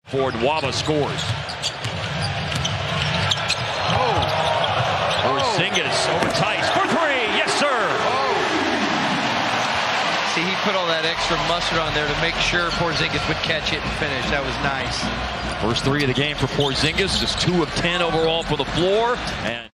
Ford Waba scores. Porzingis over Tice for three. Yes, sir. See, he put all that extra mustard on there to make sure Porzingis would catch it and finish. That was nice. First three of the game for Porzingis, just 2 of 10 overall for the floor. And